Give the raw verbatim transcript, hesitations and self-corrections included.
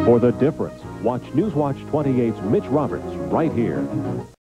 For the difference, watch Newswatch twenty-eight's Mitch Roberts right here.